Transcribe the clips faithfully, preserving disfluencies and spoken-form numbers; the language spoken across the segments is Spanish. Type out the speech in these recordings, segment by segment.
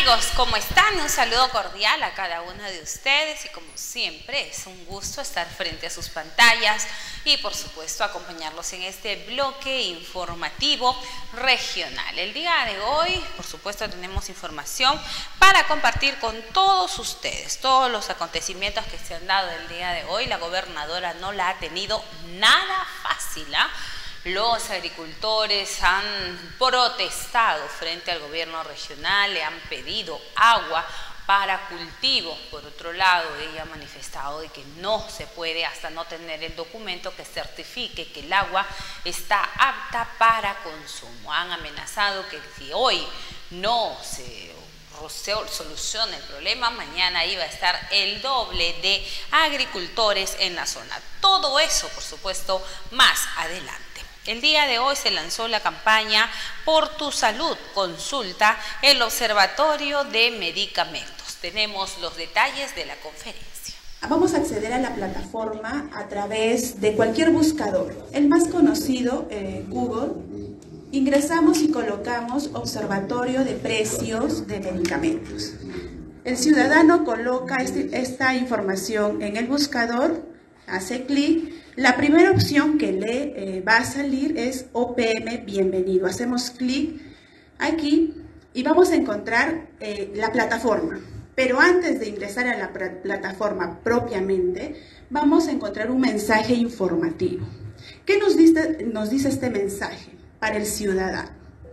amigos, ¿cómo están? Un saludo cordial a cada uno de ustedes y como siempre es un gusto estar frente a sus pantallas y por supuesto acompañarlos en este bloque informativo regional. El día de hoy, por supuesto, tenemos información para compartir con todos ustedes, todos los acontecimientos que se han dado el día de hoy. La gobernadora no la ha tenido nada fácil, ¿eh? Los agricultores han protestado frente al gobierno regional, le han pedido agua para cultivo. Por otro lado, ella ha manifestado de que no se puede hasta no tener el documento que certifique que el agua está apta para consumo. Han amenazado que si hoy no se soluciona el problema, mañana iba a estar el doble de agricultores en la zona. Todo eso, por supuesto, más adelante. El día de hoy se lanzó la campaña Por tu Salud, consulta el Observatorio de Medicamentos. Tenemos los detalles de la conferencia. Vamos a acceder a la plataforma a través de cualquier buscador. El más conocido, eh, Google. Ingresamos y colocamos Observatorio de Precios de Medicamentos. El ciudadano coloca este, esta información en el buscador, hace clic. La primera opción que le eh, va a salir es O P M Bienvenido. Hacemos clic aquí y vamos a encontrar eh, la plataforma. Pero antes de ingresar a la plataforma propiamente, vamos a encontrar un mensaje informativo. ¿Qué nos dice, nos dice este mensaje para el ciudadano?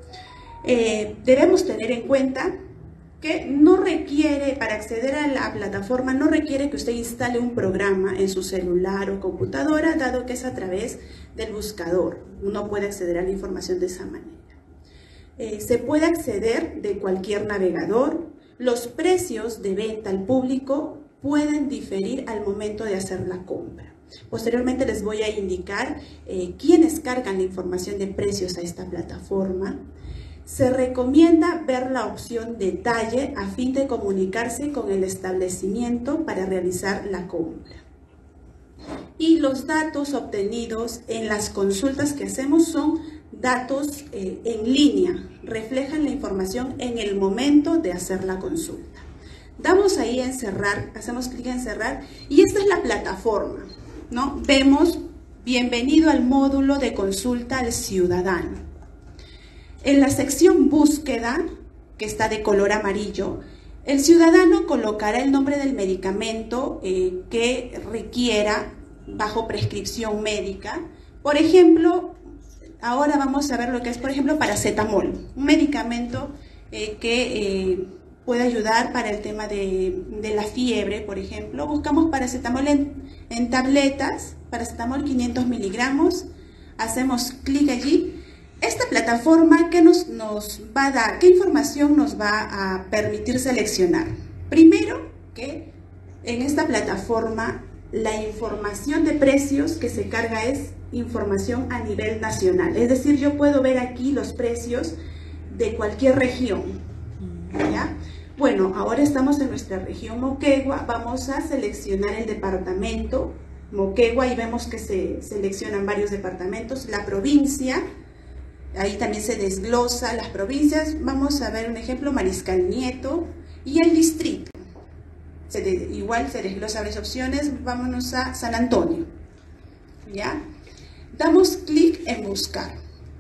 Eh, debemos tener en cuenta que no requiere, para acceder a la plataforma, no requiere que usted instale un programa en su celular o computadora, dado que es a través del buscador. Uno puede acceder a la información de esa manera. Eh, se puede acceder de cualquier navegador. Los precios de venta al público pueden diferir al momento de hacer la compra. Posteriormente les voy a indicar eh, quiénes cargan la información de precios a esta plataforma. Se recomienda ver la opción detalle a fin de comunicarse con el establecimiento para realizar la compra. Y los datos obtenidos en las consultas que hacemos son datos eh, en línea, reflejan la información en el momento de hacer la consulta. Damos ahí en cerrar, hacemos clic en cerrar y esta es la plataforma, ¿no? Vemos bienvenido al módulo de consulta al ciudadano. En la sección búsqueda, que está de color amarillo, el ciudadano colocará el nombre del medicamento eh, que requiera bajo prescripción médica. Por ejemplo, ahora vamos a ver lo que es, por ejemplo, paracetamol, un medicamento eh, que eh, puede ayudar para el tema de, de la fiebre, por ejemplo. Buscamos paracetamol en, en tabletas, paracetamol quinientos miligramos, hacemos clic allí. Esta plataforma, ¿qué nos, nos va a dar? ¿Qué información nos va a permitir seleccionar? Primero, que en esta plataforma la información de precios que se carga es información a nivel nacional. Es decir, yo puedo ver aquí los precios de cualquier región, ¿ya? Bueno, ahora estamos en nuestra región Moquegua. Vamos a seleccionar el departamento Moquegua y vemos que se seleccionan varios departamentos. La provincia. Ahí también se desglosa las provincias. Vamos a ver un ejemplo, Mariscal Nieto, y el distrito. Se de, igual se desglosa varias opciones. Vámonos a San Antonio. ¿Ya? Damos clic en buscar.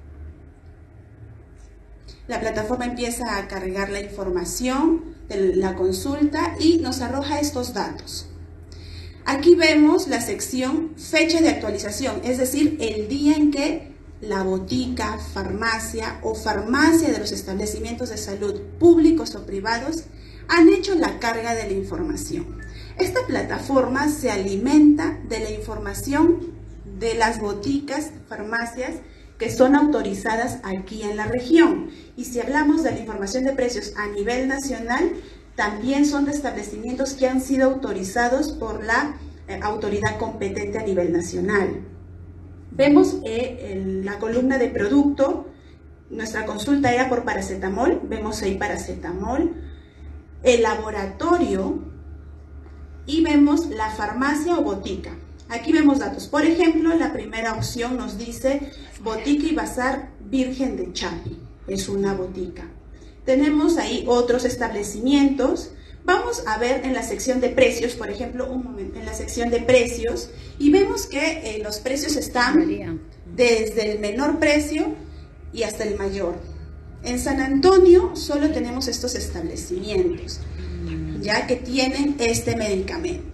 La plataforma empieza a cargar la información de la consulta y nos arroja estos datos. Aquí vemos la sección fecha de actualización, es decir, el día en que la botica, farmacia o farmacia de los establecimientos de salud públicos o privados han hecho la carga de la información. Esta plataforma se alimenta de la información de las boticas, farmacias que son autorizadas aquí en la región. Y si hablamos de la información de precios a nivel nacional, también son de establecimientos que han sido autorizados por la eh, autoridad competente a nivel nacional. Vemos eh, en la columna de producto, nuestra consulta era por paracetamol, vemos ahí paracetamol, el laboratorio y vemos la farmacia o botica. Aquí vemos datos. Por ejemplo, la primera opción nos dice Botica y Bazar Virgen de Chapi, es una botica. Tenemos ahí otros establecimientos. Vamos a ver en la sección de precios, por ejemplo, un momento, en la sección de precios, y vemos que eh, los precios están desde el menor precio y hasta el mayor. En San Antonio solo tenemos estos establecimientos, ya que tienen este medicamento.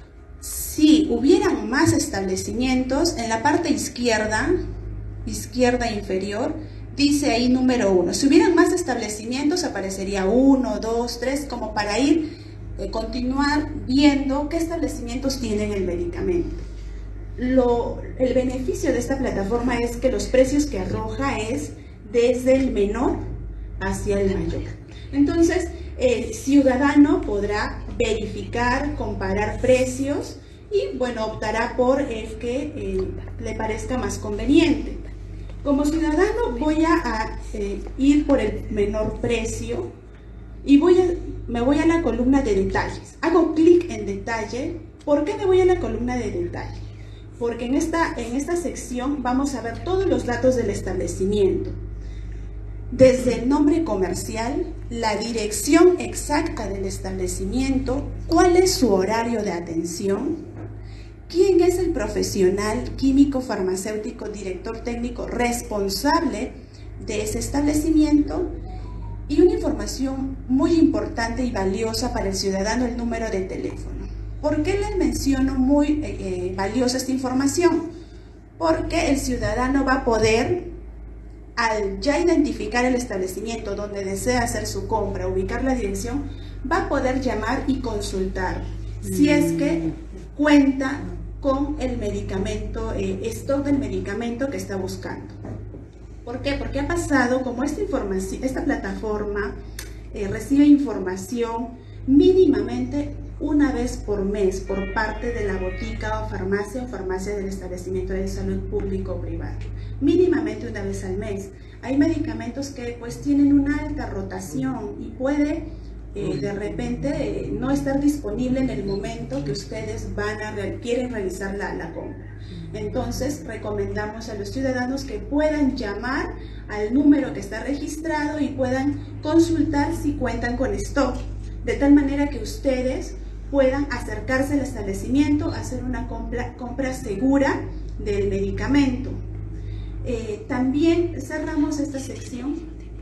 Si hubieran más establecimientos, en la parte izquierda, izquierda inferior, dice ahí número uno. Si hubieran más establecimientos, aparecería uno, dos, tres, como para ir, eh, continuar viendo qué establecimientos tienen el medicamento. Lo, el beneficio de esta plataforma es que los precios que arroja es desde el menor hacia el mayor. Entonces, el ciudadano podrá verificar, comparar precios y, bueno, optará por el que eh, le parezca más conveniente. Como ciudadano voy a, a eh, ir por el menor precio y voy a, me voy a la columna de detalles. Hago clic en detalle. ¿Por qué me voy a la columna de detalle? Porque en esta, en esta sección vamos a ver todos los datos del establecimiento. Desde el nombre comercial, la dirección exacta del establecimiento, cuál es su horario de atención, quién es el profesional químico, farmacéutico, director técnico responsable de ese establecimiento, y una información muy importante y valiosa para el ciudadano, el número de teléfono. ¿Por qué les menciono muy eh, valiosa esta información? Porque el ciudadano va a poder, al ya identificar el establecimiento donde desea hacer su compra, ubicar la dirección, va a poder llamar y consultar si es que cuenta con el medicamento, eh, stock del medicamento que está buscando. ¿Por qué? Porque ha pasado, como esta información, esta plataforma eh, recibe información mínimamente una vez por mes por parte de la botica o farmacia o farmacia del establecimiento de salud público o privado. Mínimamente una vez al mes. Hay medicamentos que pues tienen una alta rotación y puede eh, de repente eh, no estar disponible en el momento que ustedes van a quieren realizar la, la compra. Entonces recomendamos a los ciudadanos que puedan llamar al número que está registrado y puedan consultar si cuentan con stock, de tal manera que ustedes puedan acercarse al establecimiento, hacer una compra, compra segura del medicamento. Eh, también cerramos esta sección.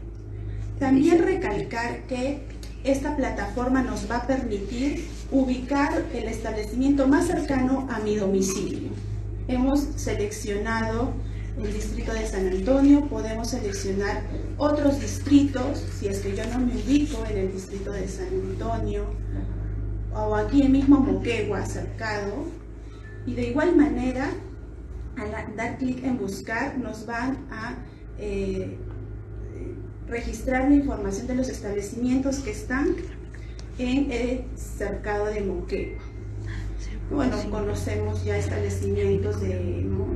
También recalcar que esta plataforma nos va a permitir ubicar el establecimiento más cercano a mi domicilio. Hemos seleccionado el distrito de San Antonio, podemos seleccionar otros distritos, si es que yo no me ubico en el distrito de San Antonio, o aquí en mismo Moquegua, cercado, y de igual manera, al dar clic en buscar, nos van a eh, registrar la información de los establecimientos que están en el cercado de Moquegua. Bueno, conocemos ya establecimientos de, ¿no?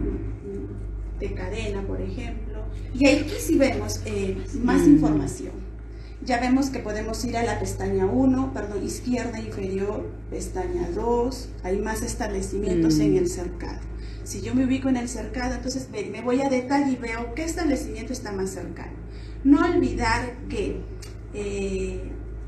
de cadena, por ejemplo, y aquí sí vemos eh, más información. Ya vemos que podemos ir a la pestaña uno, perdón, izquierda inferior, pestaña dos, hay más establecimientos mm. en el cercado. Si yo me ubico en el cercado, entonces me voy a detalle y veo qué establecimiento está más cercano. No olvidar que eh,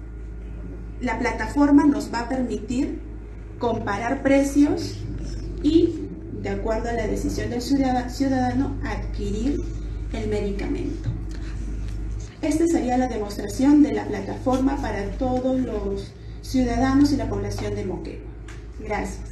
la plataforma nos va a permitir comparar precios y, de acuerdo a la decisión del ciudadano, adquirir el medicamento. Esta sería la demostración de la plataforma para todos los ciudadanos y la población de Moquegua. Gracias.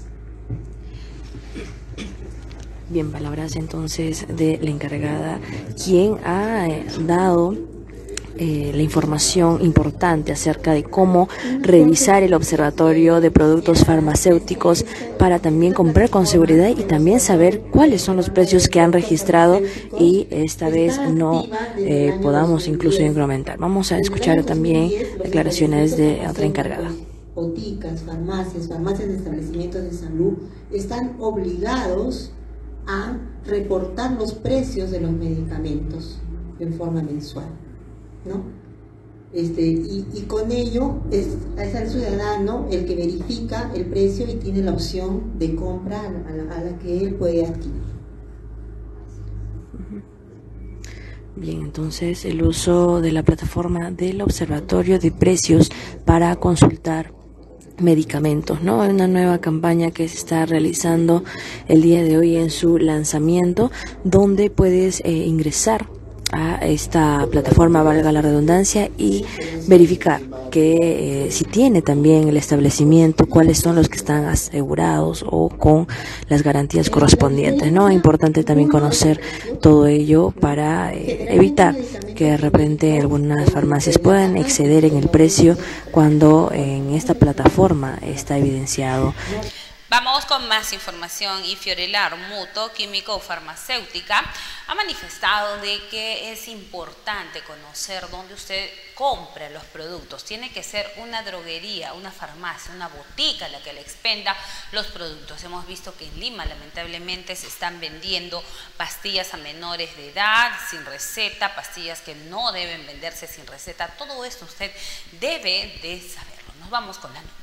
Bien, palabras entonces de la encargada, quien ha eh, dado eh, la información importante acerca de cómo revisar el observatorio de productos farmacéuticos para también comprar con seguridad y también saber cuáles son los precios que han registrado y esta vez no eh, podamos incluso incrementar. Vamos a escuchar también declaraciones de otra encargada. Boticas, farmacias, farmacias de establecimientos de salud están obligados a reportar los precios de los medicamentos en forma mensual, ¿no? Este, y, y con ello es, es el ciudadano el que verifica el precio y tiene la opción de compra a la, a la que él puede adquirir. Bien, entonces el uso de la plataforma del Observatorio de Precios para consultar medicamentos, ¿no? Hay una nueva campaña que se está realizando el día de hoy en su lanzamiento, donde puedes eh, ingresar a esta plataforma, valga la redundancia, y verificar que eh, si tiene también el establecimiento, cuáles son los que están asegurados o con las garantías correspondientes, ¿no? Es importante también conocer todo ello para eh, evitar que de repente algunas farmacias puedan exceder en el precio cuando en esta plataforma está evidenciado. Vamos con más información. Y Fiorella Armuto, químico farmacéutica, ha manifestado de que es importante conocer dónde usted compra los productos. Tiene que ser una droguería, una farmacia, una botica la que le expenda los productos. Hemos visto que en Lima lamentablemente se están vendiendo pastillas a menores de edad, sin receta, pastillas que no deben venderse sin receta. Todo esto usted debe de saberlo. Nos vamos con la nota.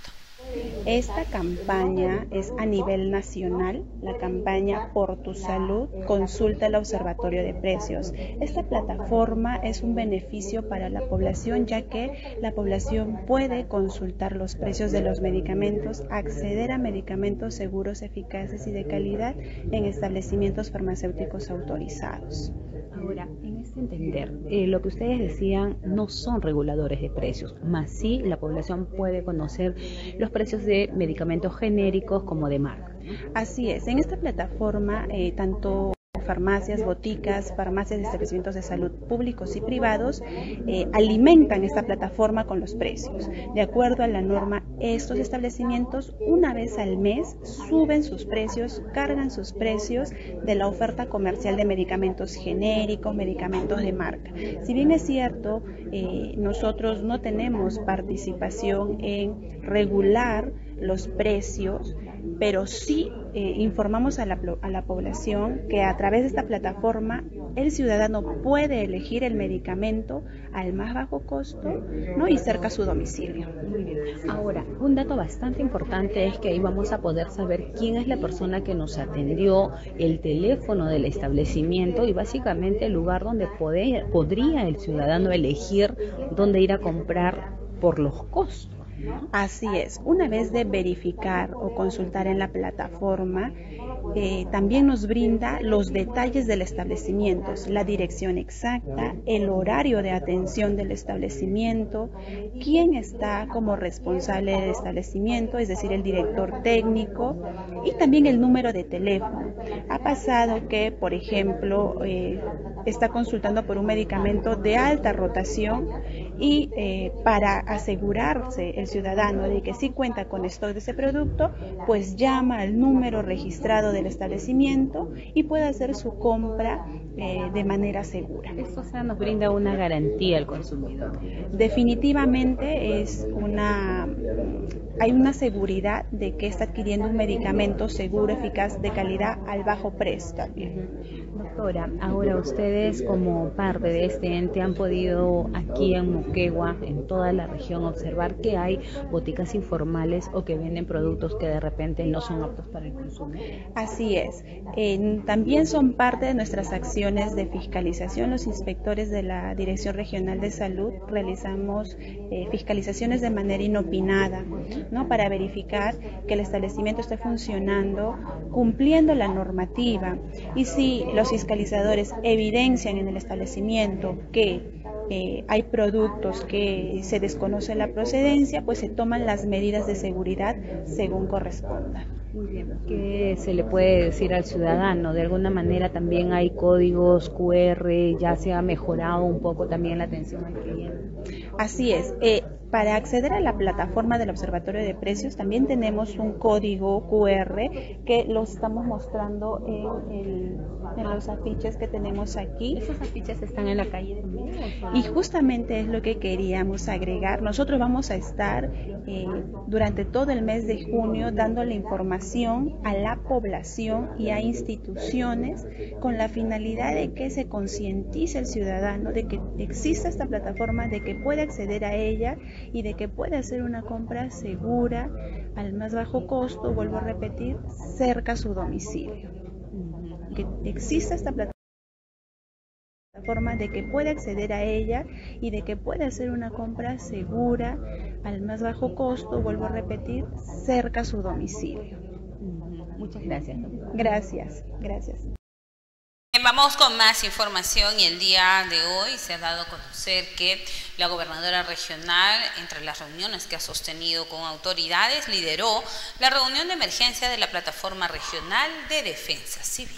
Esta campaña es a nivel nacional, la campaña Por tu Salud, consulta el Observatorio de Precios. Esta plataforma es un beneficio para la población, ya que la población puede consultar los precios de los medicamentos, acceder a medicamentos seguros, eficaces y de calidad en establecimientos farmacéuticos autorizados. Ahora, en este entender, eh, lo que ustedes decían no son reguladores de precios, más sí la población puede conocer los precios de medicamentos genéricos como de marca. Así es, en esta plataforma eh, tanto farmacias, boticas, farmacias de establecimientos de salud públicos y privados eh, alimentan esta plataforma con los precios. De acuerdo a la norma, estos establecimientos una vez al mes suben sus precios, cargan sus precios de la oferta comercial de medicamentos genéricos, medicamentos de marca. Si bien es cierto, eh, nosotros no tenemos participación en regular los precios, pero sí eh, informamos a la, a la población que a través de esta plataforma el ciudadano puede elegir el medicamento al más bajo costo, ¿no? Y cerca a su domicilio. Muy bien. Ahora, un dato bastante importante es que ahí vamos a poder saber quién es la persona que nos atendió, el teléfono del establecimiento y básicamente el lugar donde poder, podría el ciudadano elegir dónde ir a comprar por los costos. Así es, una vez de verificar o consultar en la plataforma, eh, también nos brinda los detalles del establecimiento, la dirección exacta, el horario de atención del establecimiento, quién está como responsable del establecimiento, es decir, el director técnico, y también el número de teléfono. Ha pasado que, por ejemplo, eh, está consultando por un medicamento de alta rotación y eh, para asegurarse el ciudadano de que sí cuenta con stock de ese producto, pues llama al número registrado del establecimiento y puede hacer su compra eh, de manera segura. Esto, o sea, nos brinda una garantía al consumidor. Definitivamente es una, hay una seguridad de que está adquiriendo un medicamento seguro, eficaz, de calidad, al bajo precio también. Doctora, ahora ustedes como parte de este ente han podido aquí en Moquegua, en toda la región, observar que hay boticas informales o que venden productos que de repente no son aptos para el consumo. Así es. Eh, también son parte de nuestras acciones de fiscalización. Los inspectores de la Dirección Regional de Salud realizamos eh, fiscalizaciones de manera inopinada, ¿no? Para verificar que el establecimiento esté funcionando, cumpliendo la normativa. Y si los fiscalizadores evidencian en el establecimiento que Eh, hay productos que se desconoce la procedencia, pues se toman las medidas de seguridad según corresponda. Muy bien. ¿Qué se le puede decir al ciudadano? De alguna manera también hay códigos cu erre, ya se ha mejorado un poco también la atención al cliente. Así es. Eh, Para acceder a la plataforma del Observatorio de Precios también tenemos un código cu erre que lo estamos mostrando en, el, en los afiches que tenemos aquí. ¿Esos afiches están en la calle también? Y justamente es lo que queríamos agregar. Nosotros vamos a estar eh, durante todo el mes de junio dando la información a la población y a instituciones con la finalidad de que se concientice el ciudadano de que exista esta plataforma, de que puede acceder a ella y de que puede hacer una compra segura, al más bajo costo, vuelvo a repetir, cerca a su domicilio. Que exista esta plataforma. forma de que puede acceder a ella y de que puede hacer una compra segura al más bajo costo, vuelvo a repetir, cerca a su domicilio. Muchas gracias. Gracias, gracias. Vamos con más información y el día de hoy se ha dado a conocer que la gobernadora regional, entre las reuniones que ha sostenido con autoridades, lideró la reunión de emergencia de la Plataforma Regional de Defensa Civil.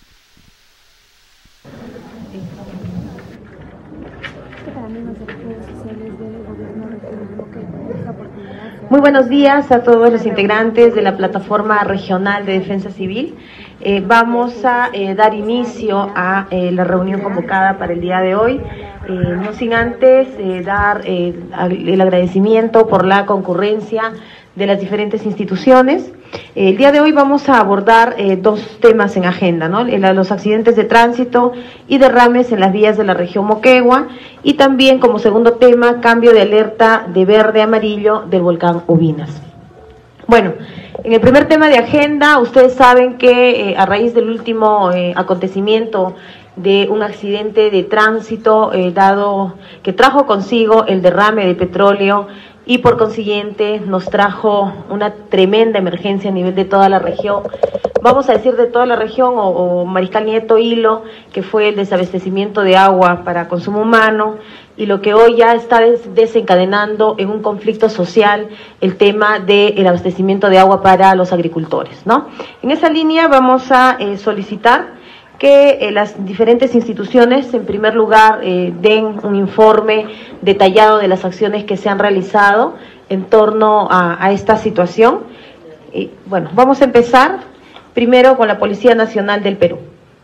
Muy buenos días a todos los integrantes de la Plataforma Regional de Defensa Civil. Eh, vamos a eh, dar inicio a eh, la reunión convocada para el día de hoy, eh, no sin antes eh, dar eh, el agradecimiento por la concurrencia de las diferentes instituciones. Eh, el día de hoy vamos a abordar eh, dos temas en agenda, ¿no? Los accidentes de tránsito y derrames en las vías de la región Moquegua, y también como segundo tema, cambio de alerta de verde a amarillo del volcán Ubinas. Bueno, en el primer tema de agenda, ustedes saben que eh, a raíz del último eh, acontecimiento de un accidente de tránsito, eh, dado que trajo consigo el derrame de petróleo y por consiguiente nos trajo una tremenda emergencia a nivel de toda la región, vamos a decir de toda la región, o, o Mariscal Nieto Hilo, que fue el desabastecimiento de agua para consumo humano, y lo que hoy ya está des desencadenando en un conflicto social el tema del abastecimiento de agua para los agricultores, ¿no? En esa línea vamos a eh, solicitar que eh, las diferentes instituciones, en primer lugar, eh, den un informe detallado de las acciones que se han realizado en torno a, a esta situación. Y, bueno, vamos a empezar primero con la Policía Nacional del Perú.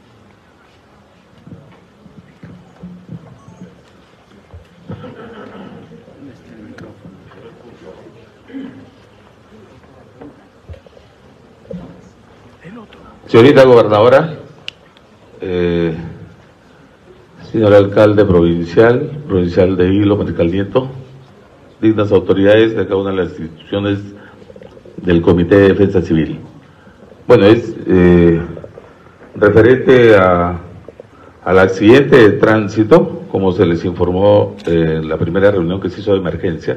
Señorita gobernadora, eh, señor alcalde provincial, provincial de Hilo, Mariscal Nieto, dignas autoridades de cada una de las instituciones del Comité de Defensa Civil. Bueno, es eh, referente a, al accidente de tránsito, como se les informó eh, en la primera reunión que se hizo de emergencia.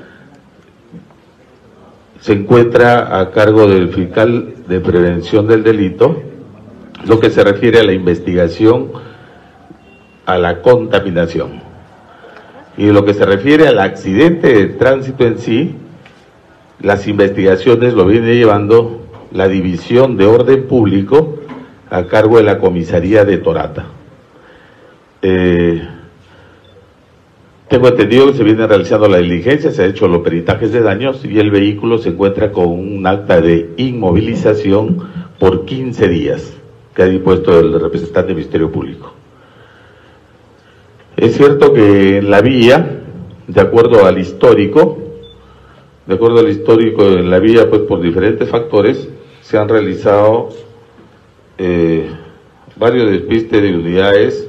Se encuentra a cargo del fiscal de prevención del delito, lo que se refiere a la investigación a la contaminación. Y lo que se refiere al accidente de tránsito en sí, las investigaciones lo viene llevando la División de Orden Público a cargo de la Comisaría de Torata. Eh, Tengo entendido que se viene realizando la diligencia, se han hecho los peritajes de daños y el vehículo se encuentra con un acta de inmovilización por quince días que ha dispuesto el representante del Ministerio Público. Es cierto que en la vía, de acuerdo al histórico, de acuerdo al histórico en la vía, pues por diferentes factores, se han realizado eh, varios despistes de unidades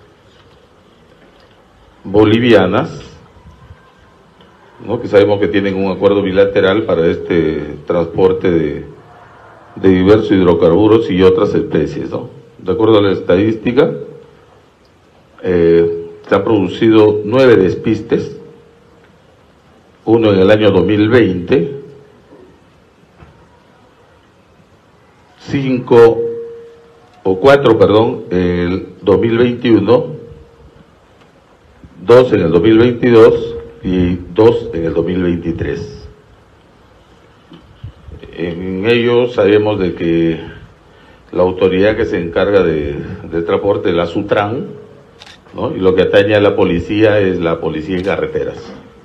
bolivianas, ¿no?, que sabemos que tienen un acuerdo bilateral para este transporte de, de diversos hidrocarburos y otras especies, ¿no? De acuerdo a la estadística, eh, se han producido nueve despistes, uno en el año dos mil veinte, cinco o cuatro, perdón, en el dos mil veintiuno, dos en el dos mil veintidós y dos en el dos mil veintitrés. En ello sabemos de que la autoridad que se encarga de, del transporte, la SUTRAN, ¿no?, y lo que atañe a la policía es la policía en carreteras.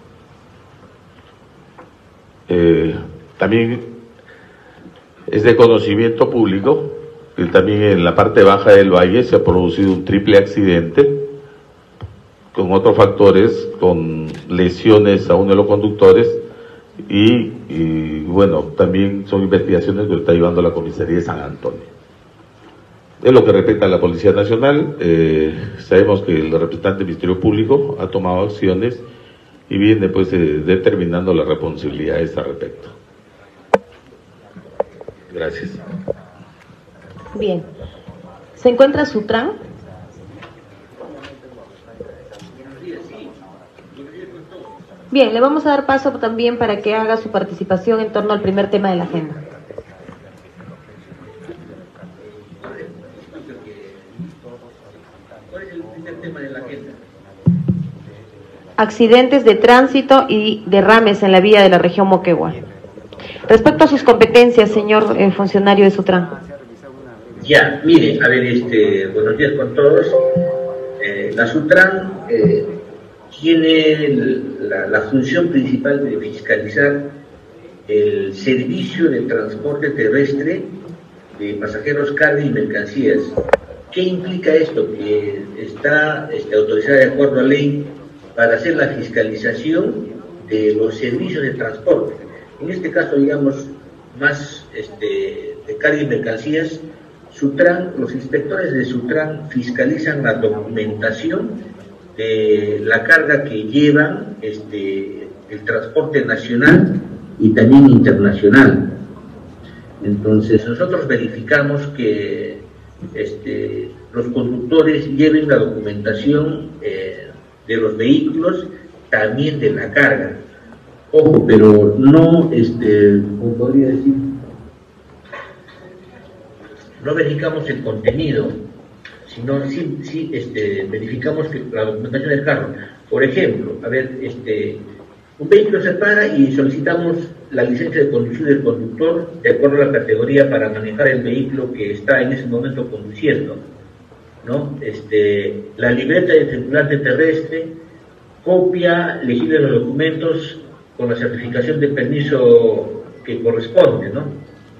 Eh, también es de conocimiento público que también en la parte baja del valle se ha producido un triple accidente con otros factores, con lesiones a uno de los conductores y, y bueno, también son investigaciones que está llevando la Comisaría de San Antonio. En lo que respecta a la Policía Nacional, eh, sabemos que el representante del Ministerio Público ha tomado acciones y viene pues eh, determinando las responsabilidades al respecto. Gracias. Bien. ¿Se encuentra SUTRAN? Bien, le vamos a dar paso también para que haga su participación en torno al primer tema de la agenda. ¿Cuál es el primer tema de la agenda? Accidentes de tránsito y derrames en la vía de la región Moquegua. Respecto a sus competencias, señor eh, funcionario de Sutran. Ya, mire, a ver, este, buenos días con todos. Eh, la Sutran eh, tiene la, la función principal de fiscalizar el servicio de transporte terrestre de pasajeros, carga y mercancías. ¿Qué implica esto? Que está este, autorizada de acuerdo a ley para hacer la fiscalización de los servicios de transporte. En este caso, digamos, más este, de carga y mercancías, Sutran, los inspectores de Sutran fiscalizan la documentación de la carga que llevan este, el transporte nacional y también internacional. Entonces, nosotros verificamos que este, los conductores lleven la documentación eh, de los vehículos, también de la carga. Ojo, pero no, este, ¿cómo podría decir? No verificamos el contenido, sino sí, sí este, verificamos que la documentación del carro. Por ejemplo, a ver, este, un vehículo se para y solicitamos la licencia de conducción del conductor de acuerdo a la categoría para manejar el vehículo que está en ese momento conduciendo, ¿no? Este, la libreta de tripulante terrestre, copia legible de los documentos con la certificación de permiso que corresponde, ¿no?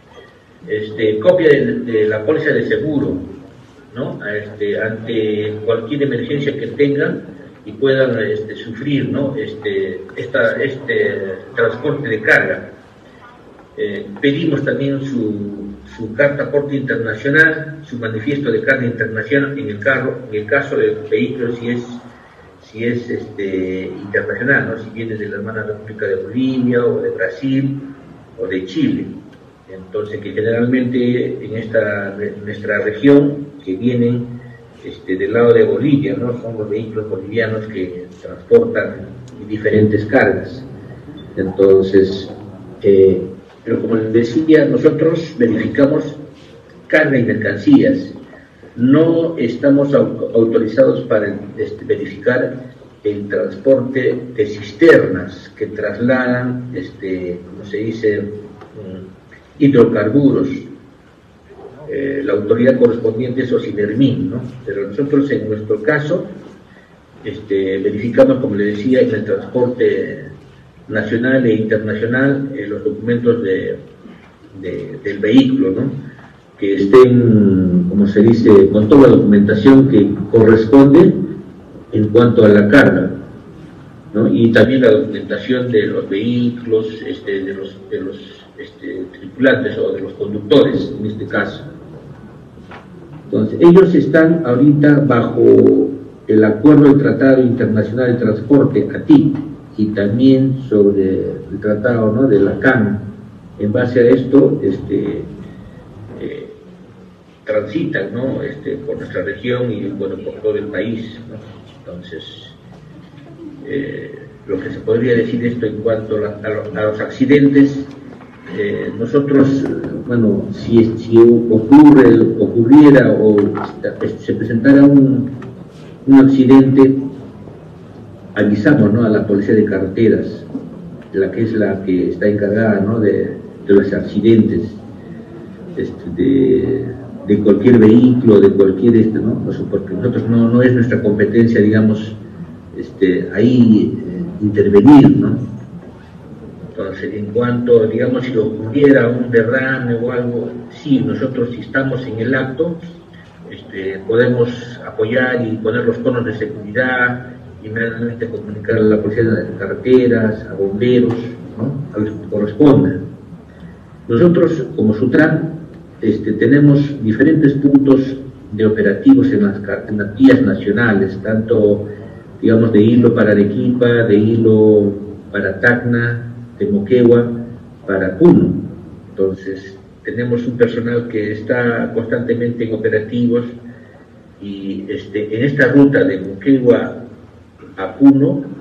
Este, copia de, de la póliza de seguro, ¿no? Este, ante cualquier emergencia que tengan y puedan este, sufrir, ¿no? este, esta, este transporte de carga. Eh, pedimos también su, su carta aporte internacional, su manifiesto de carga internacional en el carro, en el caso del vehículo si es si es este, internacional, ¿no? Si viene de la hermana República de Bolivia o de Brasil o de Chile. Entonces, que generalmente en esta en nuestra región que vienen este, del lado de Bolivia, ¿no? Son los vehículos bolivianos que transportan diferentes cargas. Entonces, eh, pero como les decía, nosotros verificamos carga y mercancías. No estamos autorizados para este, verificar el transporte de cisternas que trasladan, este, como se dice, um, hidrocarburos. Eh, la autoridad correspondiente es Ocinermin, ¿no? Pero nosotros en nuestro caso este, verificamos, como le decía, en el transporte nacional e internacional eh, los documentos de, de, del vehículo, ¿no? Que estén, como se dice, con toda la documentación que corresponde en cuanto a la carga, ¿no? Y también la documentación de los vehículos, este, de los, de los este, tripulantes o de los conductores, en este caso. Entonces, ellos están ahorita bajo el Acuerdo del Tratado Internacional de Transporte, A T I, y también sobre el tratado, ¿no?, de la C A M. En base a esto, este, eh, transitan, ¿no?, este, por nuestra región y, bueno, por todo el país, ¿no? Entonces, eh, lo que se podría decir esto en cuanto a, la, a, los, a los accidentes, eh, nosotros, bueno, si, si ocurre, ocurriera o se presentara un, un accidente, avisamos, ¿no?, a la Policía de Carreteras, la que es la que está encargada, ¿no?, de, de los accidentes este, de, de cualquier vehículo, de cualquier, este, ¿no?, porque nosotros no, no es nuestra competencia, digamos, este, ahí eh, intervenir, ¿no? Entonces, en cuanto, digamos, si ocurriera un derrame o algo, sí, nosotros si estamos en el acto, este, podemos apoyar y poner los conos de seguridad, inmediatamente comunicar a la Policía de Carreteras, a bomberos, ¿no?, a los que corresponda. Nosotros, como Sutran, este, tenemos diferentes puntos de operativos en las, en las vías nacionales, tanto, digamos, de Hilo para Arequipa, de Hilo para Tacna, de Moquegua para Puno. Entonces, tenemos un personal que está constantemente en operativos y este, en esta ruta de Moquegua a Puno,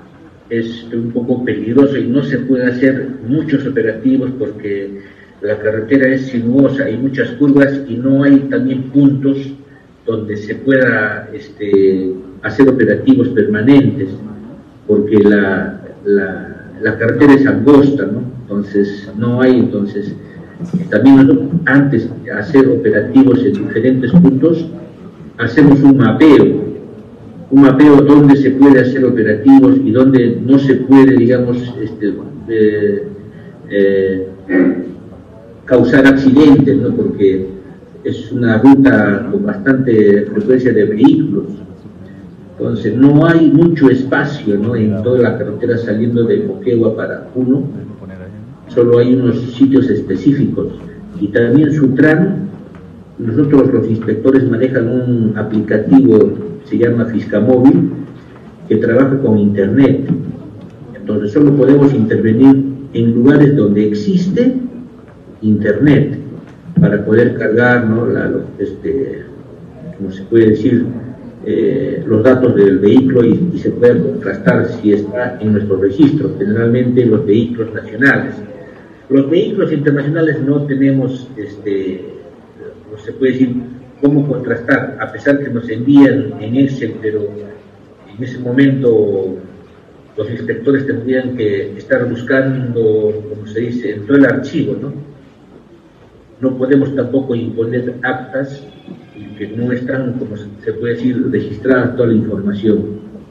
es un poco peligroso y no se puede hacer muchos operativos porque la carretera es sinuosa, hay muchas curvas y no hay también puntos donde se pueda este, hacer operativos permanentes, porque la, la, la carretera es angosta, ¿no? Entonces no hay, entonces también antes de hacer operativos en diferentes puntos, hacemos un mapeo, un mapeo donde se puede hacer operativos y donde no se puede, digamos, este, eh, eh, causar accidentes, ¿no? Porque es una ruta con bastante frecuencia de vehículos. Entonces no hay mucho espacio, ¿no? En toda la carretera saliendo de Moquegua para Puno, solo hay unos sitios específicos. Y también Sutran, nosotros los inspectores manejan un aplicativo, se llama Fiscamóvil, que trabaja con internet. Entonces solo podemos intervenir en lugares donde existe internet para poder cargar, ¿no? La, este, como se puede decir, eh, los datos del vehículo y, y se puede contrastar si está en nuestro registro, generalmente los vehículos nacionales. Los vehículos internacionales no tenemos, este, no se puede decir cómo contrastar, a pesar que nos envían en Excel, pero en ese momento los inspectores tendrían que estar buscando, como se dice, en todo el archivo, ¿no? No podemos tampoco imponer actas que no están, como se puede decir, registradas toda la información.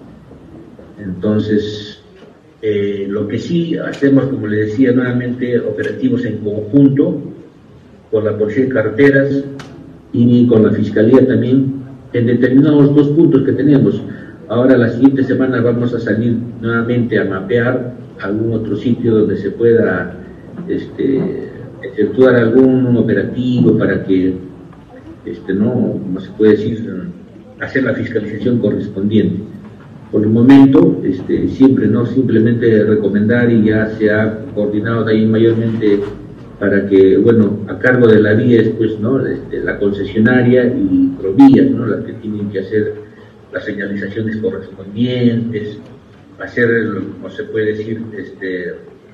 Entonces, eh, lo que sí hacemos, como le decía nuevamente, operativos en conjunto con la Policía de Carreteras y con la Fiscalía también, en determinados dos puntos que tenemos. Ahora, la siguiente semana vamos a salir nuevamente a mapear algún otro sitio donde se pueda este, efectuar algún operativo para que, este, no, como se puede decir, hacer la fiscalización correspondiente. Por el momento, este, siempre no simplemente recomendar, y ya se ha coordinado de ahí mayormente para que, bueno, a cargo de la vía es pues, ¿no? este, la concesionaria y Provías, ¿no? Las que tienen que hacer las señalizaciones correspondientes, hacer, como se puede decir, este,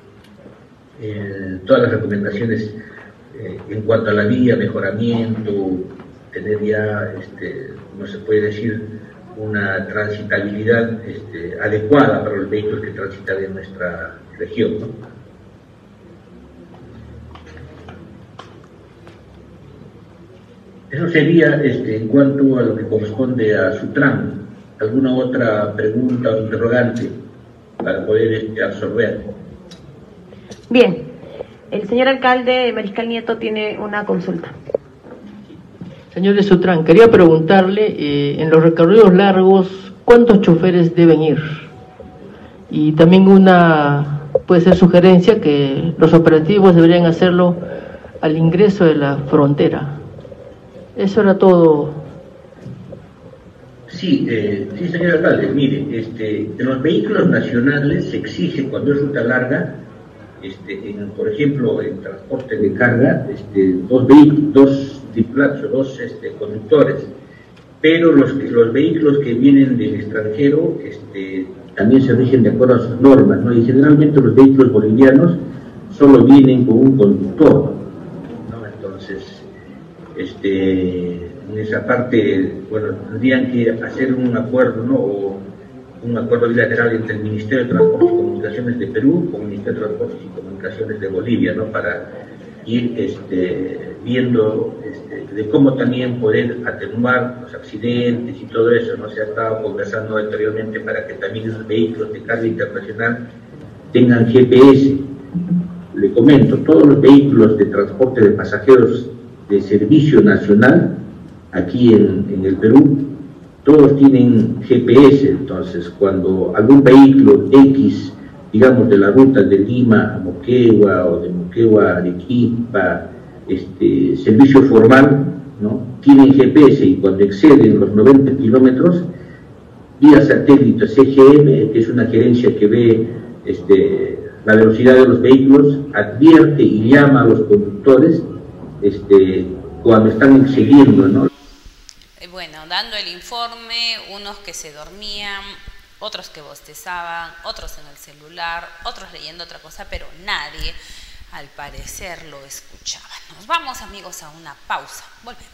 eh, todas las recomendaciones eh, en cuanto a la vía, mejoramiento, tener ya, este, como se puede decir, una transitabilidad este, adecuada para los vehículos que transitan en nuestra región, ¿no? Eso sería este, en cuanto a lo que corresponde a Sutran. ¿Alguna otra pregunta o interrogante para poder este, absorber? Bien, el señor alcalde Mariscal Nieto tiene una consulta. Señor de Sutran, quería preguntarle, eh, en los recorridos largos, ¿cuántos choferes deben ir? Y también una, puede ser sugerencia, que los operativos deberían hacerlo al ingreso de la frontera. Eso era todo. Sí, eh, sí, señor alcalde, mire, este, en los vehículos nacionales se exige, cuando es ruta larga, este, en, por ejemplo, en transporte de carga, este, dos vehículos, dos tripulantes, dos este, conductores, pero los, los vehículos que vienen del extranjero este, también se rigen de acuerdo a sus normas, ¿no? Y generalmente los vehículos bolivianos solo vienen con un conductor, ¿no? Entonces, este, en esa parte, bueno, tendrían que hacer un acuerdo, ¿no? O un acuerdo bilateral entre el Ministerio de Transportes y Comunicaciones de Perú con el Ministerio de Transportes y Comunicaciones de Bolivia, ¿no? Para ir este, viendo este, de cómo también poder atenuar los accidentes y todo eso, ¿no? Se ha estado conversando anteriormente para que también esos vehículos de carga internacional tengan G P S. Le comento, todos los vehículos de transporte de pasajeros de servicio nacional aquí en, en el Perú, todos tienen G P S. Entonces, cuando algún vehículo X, digamos de la ruta de Lima a Moquegua o de Moquegua a Arequipa, este, servicio formal, ¿no? Tienen G P S, y cuando exceden los noventa kilómetros, vía satélite C G M, que es una gerencia que ve este, la velocidad de los vehículos, advierte y llama a los conductores este, cuando están excediendo, ¿no? Bueno, dando el informe, unos que se dormían, otros que bostezaban, otros en el celular, otros leyendo otra cosa, pero nadie al parecer lo escuchaba. Nos vamos, amigos, a una pausa. Volvemos.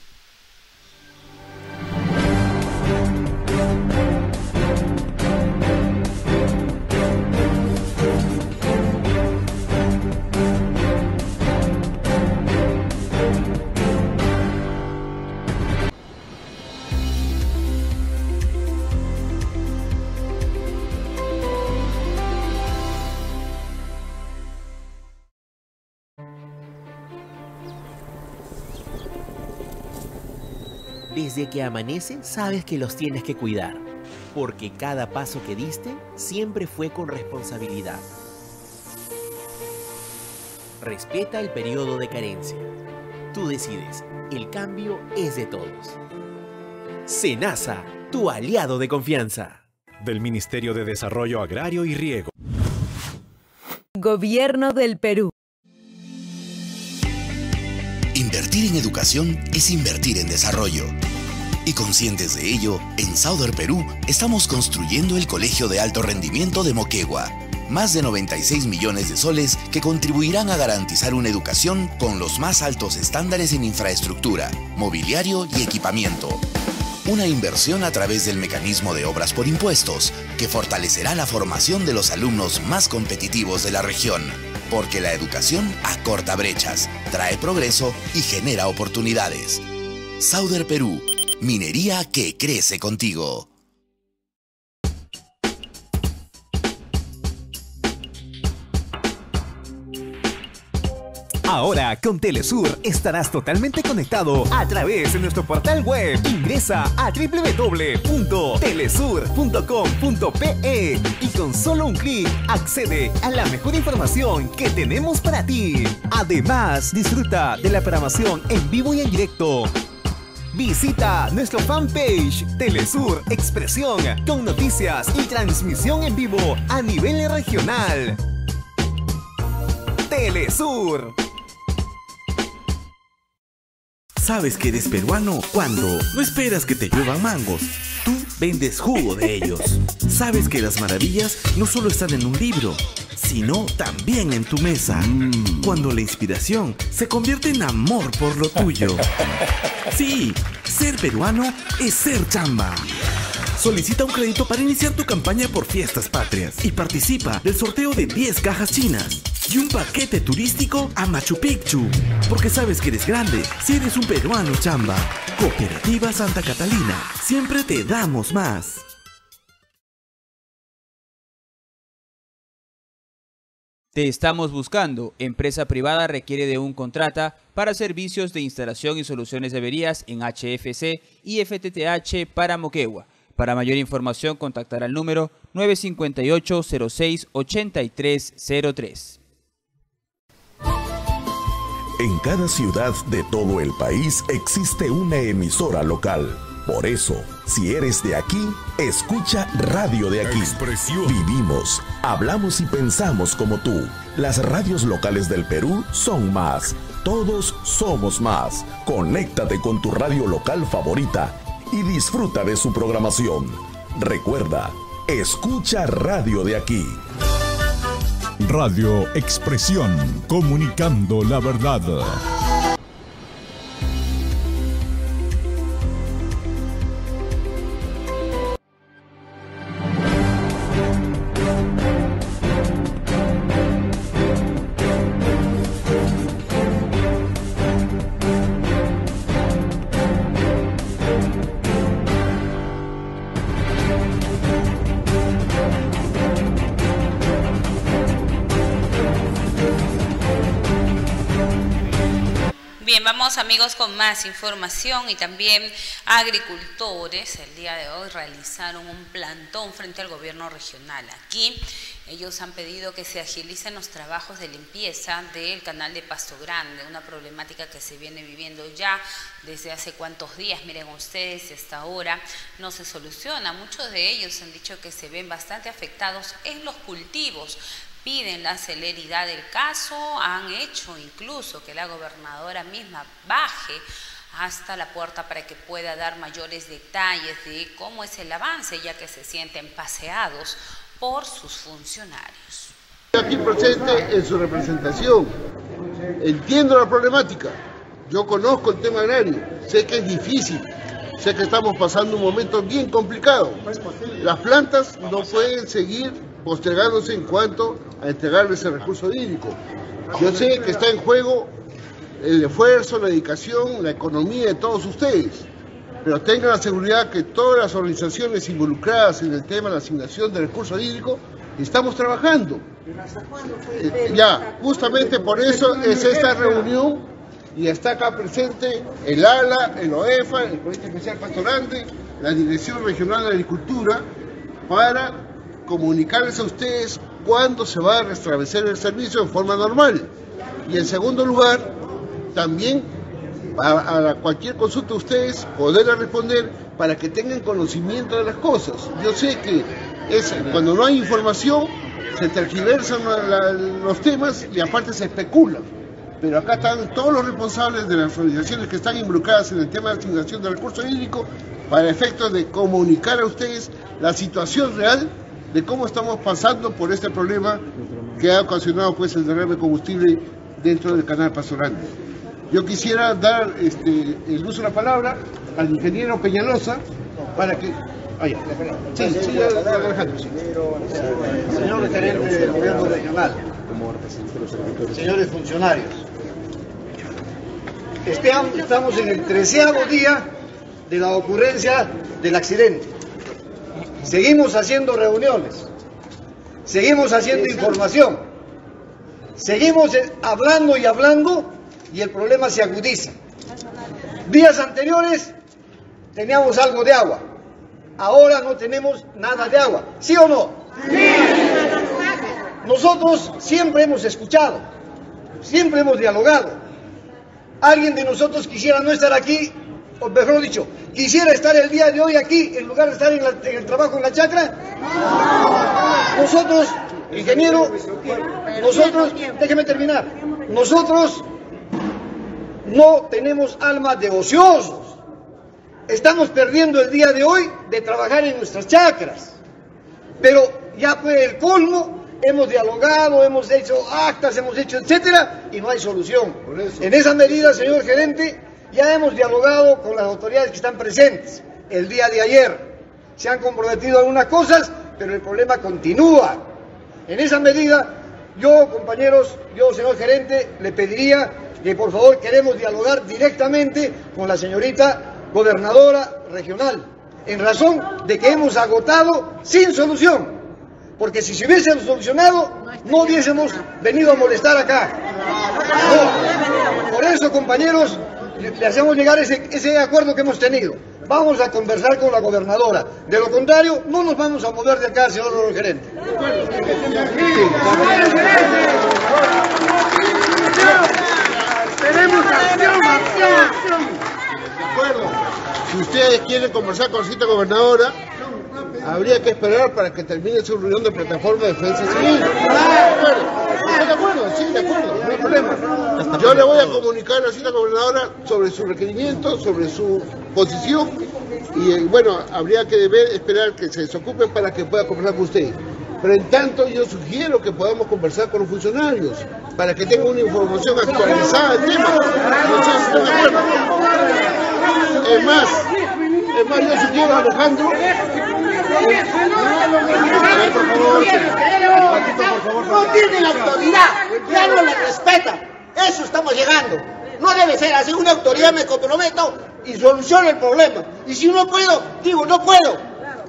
Desde que amanece, sabes que los tienes que cuidar, porque cada paso que diste siempre fue con responsabilidad. Respeta el periodo de carencia. Tú decides, el cambio es de todos. SENASA, tu aliado de confianza. Del Ministerio de Desarrollo Agrario y Riego. Gobierno del Perú. Invertir en educación es invertir en desarrollo. Y conscientes de ello, en Sauder Perú estamos construyendo el Colegio de Alto Rendimiento de Moquegua. Más de noventa y seis millones de soles que contribuirán a garantizar una educación con los más altos estándares en infraestructura, mobiliario y equipamiento. Una inversión a través del mecanismo de obras por impuestos que fortalecerá la formación de los alumnos más competitivos de la región. Porque la educación acorta brechas, trae progreso y genera oportunidades. Sauder Perú, minería que crece contigo. Ahora con Telesur estarás totalmente conectado a través de nuestro portal web. Ingresa a doble u doble u doble u punto telesur punto com punto pe y con solo un clic accede a la mejor información que tenemos para ti. Además, disfruta de la programación en vivo y en directo. Visita nuestro fanpage Telesur Expresión con noticias y transmisión en vivo a nivel regional. Telesur. Sabes que eres peruano cuando no esperas que te lluevan mangos. Tú vendes jugo de ellos. Sabes que las maravillas no solo están en un libro, sino también en tu mesa. Mm. Cuando la inspiración se convierte en amor por lo tuyo. Sí, ser peruano es ser chamba. Solicita un crédito para iniciar tu campaña por Fiestas Patrias y participa del sorteo de diez cajas chinas y un paquete turístico a Machu Picchu. Porque sabes que eres grande si eres un peruano chamba. Cooperativa Santa Catalina, siempre te damos más. Te estamos buscando. Empresa privada requiere de un contrata para servicios de instalación y soluciones de averías en H F C y F T T H para Moquegua. Para mayor información, contactar al número nueve cinco ocho, cero seis, ocho tres cero tres. En cada ciudad de todo el país existe una emisora local. Por eso, si eres de aquí, escucha Radio de Aquí. Expresión. Vivimos, hablamos y pensamos como tú. Las radios locales del Perú son más. Todos somos más. Conéctate con tu radio local favorita y disfruta de su programación. Recuerda, escucha Radio de Aquí. Radio Expresión, comunicando la verdad. Vamos, amigos, con más información. Y también agricultores el día de hoy realizaron un plantón frente al gobierno regional. Aquí ellos han pedido que se agilicen los trabajos de limpieza del canal de Pasto Grande, una problemática que se viene viviendo ya desde hace cuántos días. Miren ustedes, hasta ahora no se soluciona. Muchos de ellos han dicho que se ven bastante afectados en los cultivos. Piden la celeridad del caso, han hecho incluso que la gobernadora misma baje hasta la puerta para que pueda dar mayores detalles de cómo es el avance, ya que se sienten paseados por sus funcionarios. Aquí presente en su representación, entiendo la problemática, yo conozco el tema agrario, sé que es difícil, sé que estamos pasando un momento bien complicado. Las plantas no pueden seguir postergándose en cuanto a entregarles el recurso hídrico. Yo sé que está en juego el esfuerzo, la dedicación, la economía de todos ustedes, pero tengan la seguridad que todas las organizaciones involucradas en el tema de la asignación de recursos hídricos estamos trabajando. Eh, ya, justamente por eso es esta reunión y está acá presente el ALA, el OEFA, el Comité Especial Pastorante, la Dirección Regional de Agricultura, para comunicarles a ustedes cuándo se va a restablecer el servicio en forma normal. Y en segundo lugar, también a, a cualquier consulta de ustedes poderle responder para que tengan conocimiento de las cosas. Yo sé que es, cuando no hay información se tergiversan la, la, los temas y aparte se especula, pero acá están todos los responsables de las organizaciones que están involucradas en el tema de asignación de recursos hídricos para efectos de comunicar a ustedes la situación real de cómo estamos pasando por este problema que ha ocasionado pues el derrame de combustible dentro del canal Pastorante. Yo quisiera dar este, el uso de la palabra al ingeniero Peñalosa para que... Ah, ya. Sí, sí, ya, ya, Alejandro, sí. Señor gerente del gobierno regional, señores funcionarios, estamos en el treceavo día de la ocurrencia del accidente. Seguimos haciendo reuniones, seguimos haciendo información, seguimos hablando y hablando y el problema se agudiza. Días anteriores teníamos algo de agua, ahora no tenemos nada de agua, ¿sí o no? Sí. Nosotros siempre hemos escuchado, siempre hemos dialogado. ¿Alguien de nosotros quisiera no estar aquí? O mejor dicho, ¿quisiera estar el día de hoy aquí en lugar de estar en, la, en el trabajo en la chacra? Nosotros, ingeniero, nosotros, déjeme terminar, nosotros no tenemos alma de ociosos. Estamos perdiendo el día de hoy de trabajar en nuestras chacras. Pero ya fue el colmo, hemos dialogado, hemos hecho actas, hemos hecho etcétera, y no hay solución. En esa medida, señor gerente, ya hemos dialogado con las autoridades que están presentes el día de ayer. Se han comprometido algunas cosas, pero el problema continúa. En esa medida, yo, compañeros, yo, señor gerente, le pediría que por favor queremos dialogar directamente con la señorita gobernadora regional, en razón de que hemos agotado sin solución, porque si se hubiese solucionado, no hubiésemos venido a molestar acá. No. Por eso, compañeros, le hacemos llegar ese, ese acuerdo que hemos tenido. Vamos a conversar con la gobernadora. De lo contrario, no nos vamos a mover de acá, señor gerente. Tenemos acción, acción, acción. De acuerdo. Si ustedes quieren conversar con la cita gobernadora, habría que esperar para que termine su reunión de plataforma de defensa civil. ¿De acuerdo? ¿Están de acuerdo? Sí, de acuerdo, no hay problema. Yo le voy a comunicar a la cita gobernadora sobre su requerimiento, sobre su posición, y bueno, habría que deber esperar que se desocupen para que pueda conversar con ustedes. Pero en tanto yo sugiero que podamos conversar con los funcionarios para que tengan una información actualizada del tema. No sé si están de acuerdo. Es más, es más, yo sugiero a Alejandro. No tiene la autoridad, ya no la respeta. Eso estamos llegando. No debe ser así. Una autoridad me comprometo y soluciono el problema. Y si no puedo, digo no puedo.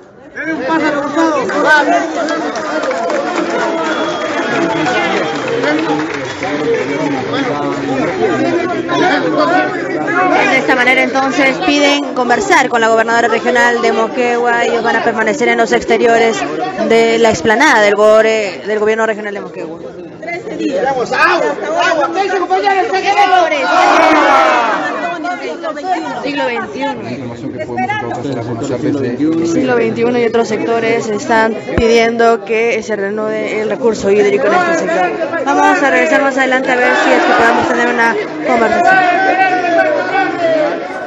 De esta manera entonces piden conversar con la gobernadora regional de Moquegua. Ellos van a permanecer en los exteriores de la explanada del, gore, del gobierno regional de Moquegua. Tenemos agua, agua, ¿qué dice compañeros? Siglo veintiuno. Siglo veintiuno y otros sectores están pidiendo que se reanude el recurso hídrico en este sector. Vamos a regresar más adelante a ver si es que podamos tener una conversación.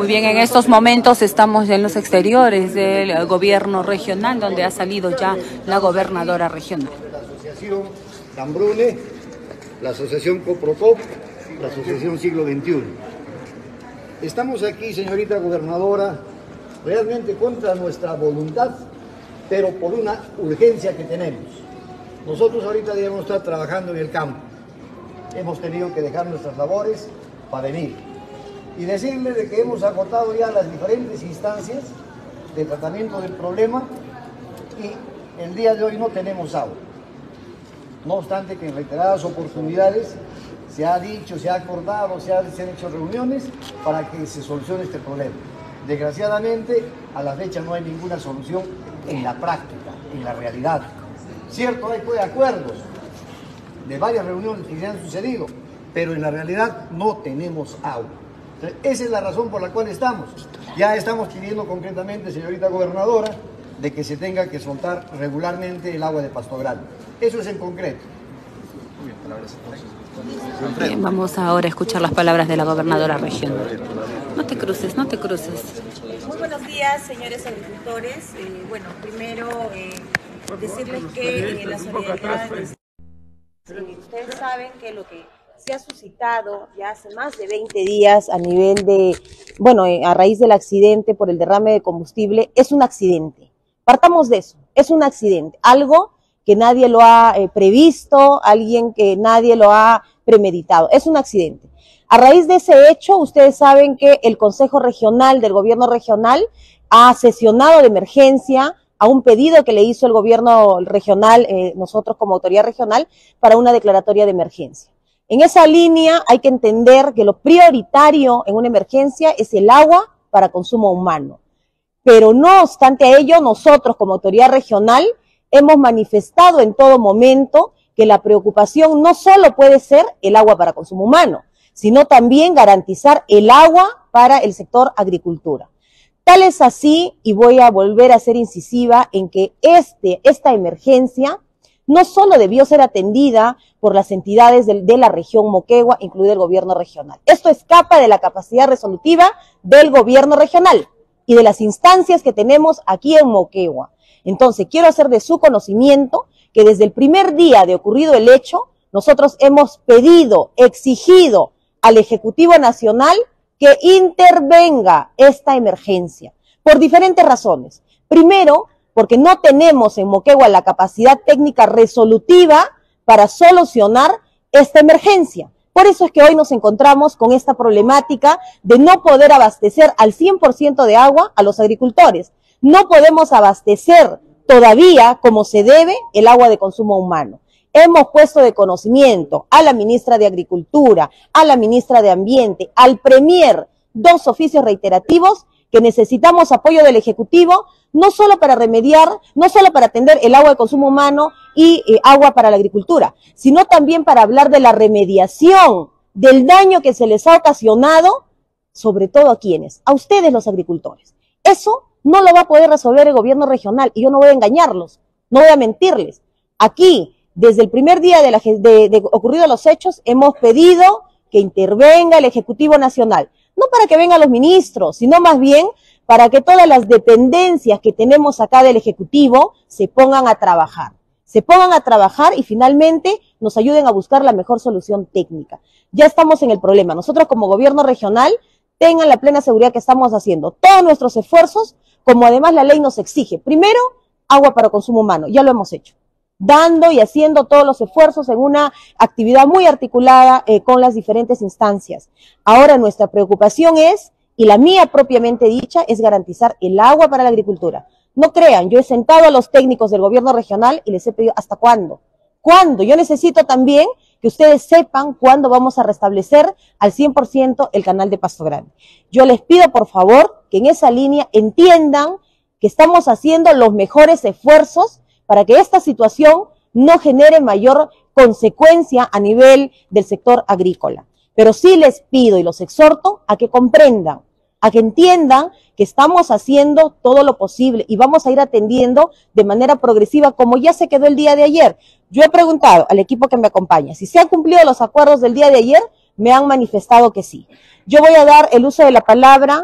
Muy bien, en estos momentos estamos en los exteriores del gobierno regional, donde ha salido ya la gobernadora regional. La asociación Dambrune, la asociación Coprocop, la asociación Siglo veintiuno. Estamos aquí, señorita gobernadora, realmente contra nuestra voluntad, pero por una urgencia que tenemos. Nosotros ahorita debemos estar trabajando en el campo. Hemos tenido que dejar nuestras labores para venir. Y decirle de que hemos agotado ya las diferentes instancias de tratamiento del problema y el día de hoy no tenemos agua. No obstante que en reiteradas oportunidades se ha dicho, se ha acordado, se, ha, se han hecho reuniones para que se solucione este problema. Desgraciadamente, a la fecha no hay ninguna solución en la práctica, en la realidad. Cierto, hay acuerdos de varias reuniones que se han sucedido, pero en la realidad no tenemos agua. Entonces, esa es la razón por la cual estamos. Ya estamos pidiendo concretamente, señorita gobernadora, de que se tenga que soltar regularmente el agua de Pasto Grande. Eso es en concreto. Muy bien, palabras entonces. Bien, vamos ahora a escuchar las palabras de la gobernadora regional. No te cruces, no te cruces. Muy buenos días, señores agricultores. Eh, bueno, primero eh, decirles que eh, la solidaridad... Eh, ustedes saben que lo que se ha suscitado ya hace más de veinte días a nivel de, bueno, eh, a raíz del accidente por el derrame de combustible, es un accidente. Partamos de eso, es un accidente, algo que nadie lo ha eh, previsto, alguien que nadie lo ha premeditado, es un accidente. A raíz de ese hecho, ustedes saben que el Consejo Regional del Gobierno Regional ha sesionado de emergencia a un pedido que le hizo el Gobierno Regional, eh, nosotros como autoridad regional, para una declaratoria de emergencia. En esa línea hay que entender que lo prioritario en una emergencia es el agua para consumo humano. Pero no obstante a ello, nosotros como autoridad regional hemos manifestado en todo momento que la preocupación no solo puede ser el agua para consumo humano, sino también garantizar el agua para el sector agricultura. Tal es así, y voy a volver a ser incisiva en que este, esta emergencia no solo debió ser atendida por las entidades de, de la región Moquegua, incluido el gobierno regional. Esto escapa de la capacidad resolutiva del gobierno regional y de las instancias que tenemos aquí en Moquegua. Entonces, quiero hacer de su conocimiento que desde el primer día de ocurrido el hecho, nosotros hemos pedido, exigido al Ejecutivo Nacional que intervenga esta emergencia, por diferentes razones. Primero, porque no tenemos en Moquegua la capacidad técnica resolutiva para solucionar esta emergencia. Por eso es que hoy nos encontramos con esta problemática de no poder abastecer al cien por ciento de agua a los agricultores. No podemos abastecer todavía, como se debe, el agua de consumo humano. Hemos puesto de conocimiento a la ministra de Agricultura, a la ministra de Ambiente, al Premier, dos oficios reiterativos que necesitamos apoyo del Ejecutivo, no solo para remediar, no solo para atender el agua de consumo humano y eh, agua para la agricultura, sino también para hablar de la remediación del daño que se les ha ocasionado, sobre todo a quienes, a ustedes los agricultores. Eso no lo va a poder resolver el gobierno regional y yo no voy a engañarlos, no voy a mentirles. Aquí, desde el primer día de, la, de, de ocurridos los hechos, hemos pedido que intervenga el Ejecutivo Nacional, no para que vengan los ministros, sino más bien para que todas las dependencias que tenemos acá del Ejecutivo se pongan a trabajar. Se pongan a trabajar y finalmente nos ayuden a buscar la mejor solución técnica. Ya estamos en el problema. Nosotros como gobierno regional tengan la plena seguridad que estamos haciendo todos nuestros esfuerzos, como además la ley nos exige. Primero, agua para consumo humano. Ya lo hemos hecho. Dando y haciendo todos los esfuerzos en una actividad muy articulada eh, con las diferentes instancias. Ahora nuestra preocupación es, y la mía propiamente dicha, es garantizar el agua para la agricultura. No crean, yo he sentado a los técnicos del gobierno regional y les he pedido, ¿hasta cuándo? ¿Cuándo? Yo necesito también que ustedes sepan cuándo vamos a restablecer al cien por ciento el canal de Pasto Grande. Yo les pido, por favor, que en esa línea entiendan que estamos haciendo los mejores esfuerzos para que esta situación no genere mayor consecuencia a nivel del sector agrícola. Pero sí les pido y los exhorto a que comprendan, a que entiendan que estamos haciendo todo lo posible y vamos a ir atendiendo de manera progresiva como ya se quedó el día de ayer. Yo he preguntado al equipo que me acompaña si se han cumplido los acuerdos del día de ayer, me han manifestado que sí. Yo voy a dar el uso de la palabra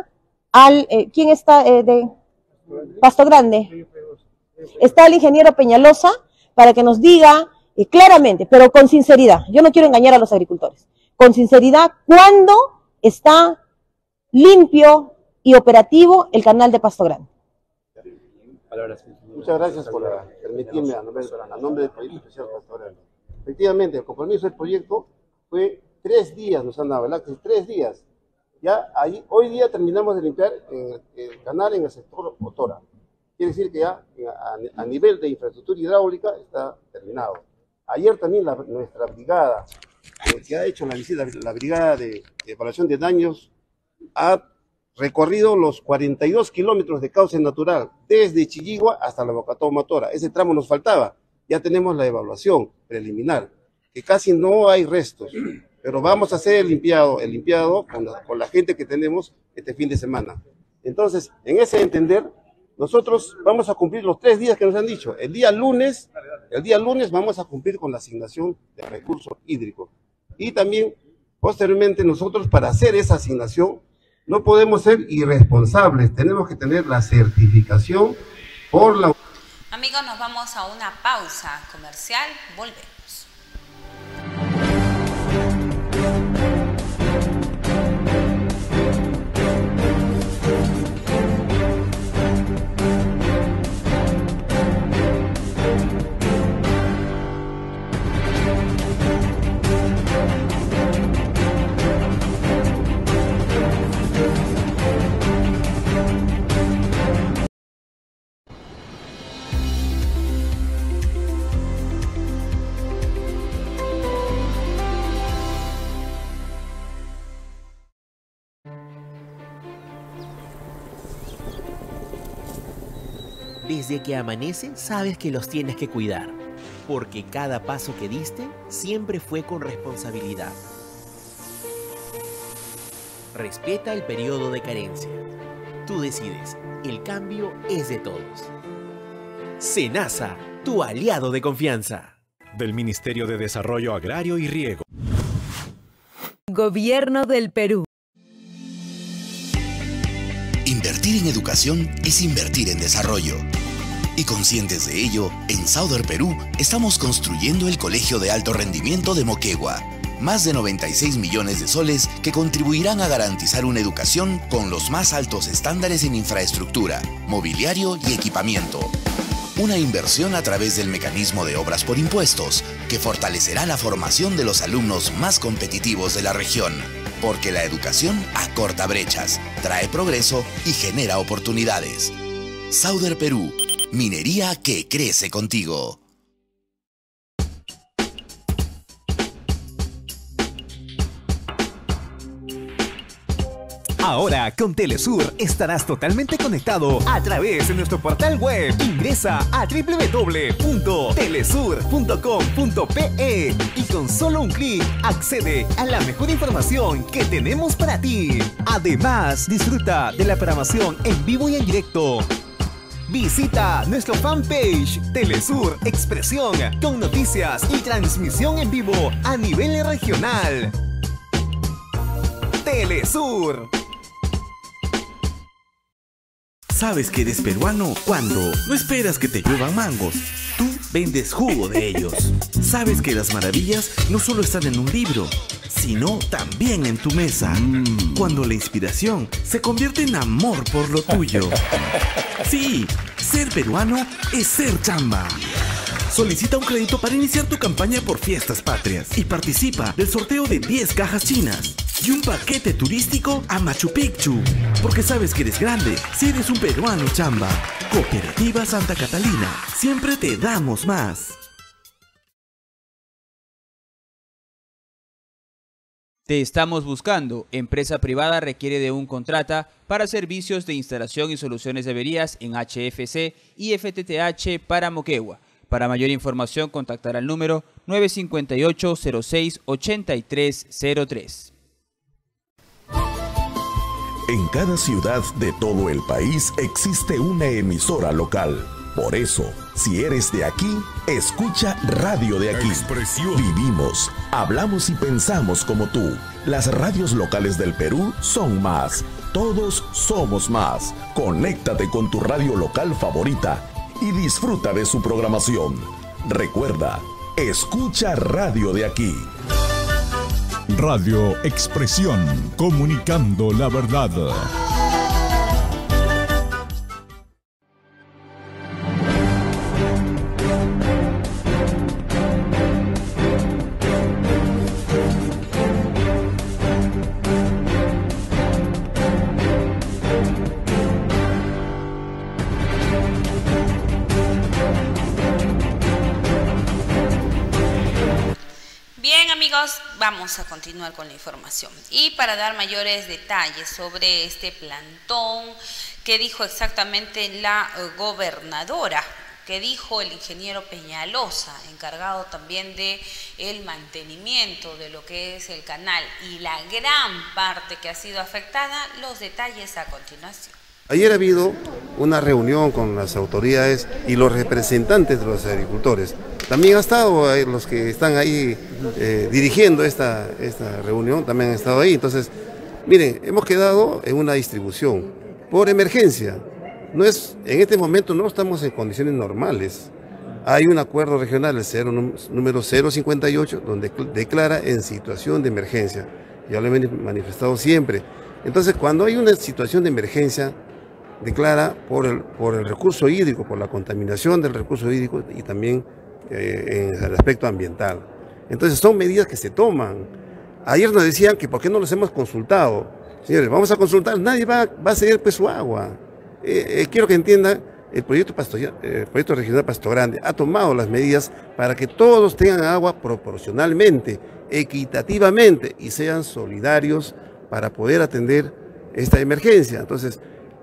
al... Eh, ¿Quién está eh, de Pasto Grande? Está el ingeniero Peñalosa para que nos diga eh, claramente, pero con sinceridad, yo no quiero engañar a los agricultores, con sinceridad, ¿cuándo está limpio y operativo el canal de Pasto Grande? Muchas gracias por la, permitirme a nombre, a nombre del proyecto especial Pasto Grande. Efectivamente, el compromiso del proyecto fue tres días, nos han dado, ¿verdad? Tres días. Ya ahí, hoy día terminamos de limpiar el, el canal en el sector Otora. Quiere decir que ya a, a nivel de infraestructura hidráulica está terminado. Ayer también la, nuestra brigada, eh, que ha hecho la visita, la brigada de, de evaluación de daños, ha recorrido los cuarenta y dos kilómetros de cauce natural, desde Chilligua hasta la Bocatoma Otora. Ese tramo nos faltaba. Ya tenemos la evaluación preliminar, que casi no hay restos, pero vamos a hacer el limpiado, el limpiado con la, con la gente que tenemos este fin de semana. Entonces, en ese entender, nosotros vamos a cumplir los tres días que nos han dicho. El día lunes, el día lunes vamos a cumplir con la asignación de recursos hídricos. Y también, posteriormente, nosotros para hacer esa asignación, no podemos ser irresponsables, tenemos que tener la certificación por la... Amigos, nos vamos a una pausa comercial, volvemos. Desde que amanece, sabes que los tienes que cuidar, porque cada paso que diste siempre fue con responsabilidad. Respeta el periodo de carencia. Tú decides, el cambio es de todos. Senasa, tu aliado de confianza. Del Ministerio de Desarrollo Agrario y Riego. Gobierno del Perú. Invertir en educación es invertir en desarrollo. Y conscientes de ello, en Sauder Perú estamos construyendo el Colegio de Alto Rendimiento de Moquegua. Más de noventa y seis millones de soles que contribuirán a garantizar una educación con los más altos estándares en infraestructura, mobiliario y equipamiento. Una inversión a través del mecanismo de obras por impuestos que fortalecerá la formación de los alumnos más competitivos de la región. Porque la educación acorta brechas, trae progreso y genera oportunidades. Sauder Perú, minería que crece contigo. Ahora con Telesur estarás totalmente conectado a través de nuestro portal web. Ingresa a doble u doble u doble u punto telesur punto com punto pe y con solo un clic accede a la mejor información que tenemos para ti. Además, disfruta de la programación en vivo y en directo. Visita nuestro fanpage Telesur Expresión con noticias y transmisión en vivo a nivel regional. Telesur. Sabes que eres peruano cuando no esperas que te lluevan mangos. Tú vendes jugo de ellos. Sabes que las maravillas no solo están en un libro, sino también en tu mesa. Mm. Cuando la inspiración se convierte en amor por lo tuyo. Sí, ser peruano es ser chamba. Solicita un crédito para iniciar tu campaña por Fiestas Patrias y participa del sorteo de diez cajas chinas y un paquete turístico a Machu Picchu. Porque sabes que eres grande si eres un peruano chamba. Cooperativa Santa Catalina, siempre te damos más. Te estamos buscando. Empresa privada requiere de un contrata para servicios de instalación y soluciones de averías en H F C y F T T H para Moquegua. Para mayor información, contactar al número nueve cinco ocho, cero seis, ocho tres cero tres. En cada ciudad de todo el país existe una emisora local. Por eso, si eres de aquí, escucha Radio de Aquí. Vivimos, hablamos y pensamos como tú. Las radios locales del Perú son más. Todos somos más. Conéctate con tu radio local favorita y disfruta de su programación. Recuerda, escucha Radio de Aquí. Radio Expresión, comunicando la verdad. Vamos a continuar con la información y para dar mayores detalles sobre este plantón que dijo exactamente la gobernadora, que dijo el ingeniero Peñalosa, encargado también de el mantenimiento de lo que es el canal y la gran parte que ha sido afectada, los detalles a continuación. Ayer ha habido una reunión con las autoridades y los representantes de los agricultores. También ha estado eh, los que están ahí eh, dirigiendo esta, esta reunión, también han estado ahí. Entonces, miren, hemos quedado en una distribución por emergencia. No es, en este momento no estamos en condiciones normales. Hay un acuerdo regional, el cero, número cero cincuenta y ocho, donde declara en situación de emergencia. Ya lo he manifestado siempre. Entonces, cuando hay una situación de emergencia, declara por el, por el recurso hídrico, por la contaminación del recurso hídrico y también eh, en el aspecto ambiental. Entonces son medidas que se toman. Ayer nos decían que por qué no los hemos consultado. Señores, vamos a consultar, nadie va, va a ceder pues su agua. Eh, eh, quiero que entiendan, el proyecto, Pasto, el proyecto regional Pasto Grande ha tomado las medidas para que todos tengan agua proporcionalmente, equitativamente y sean solidarios para poder atender esta emergencia. Entonces,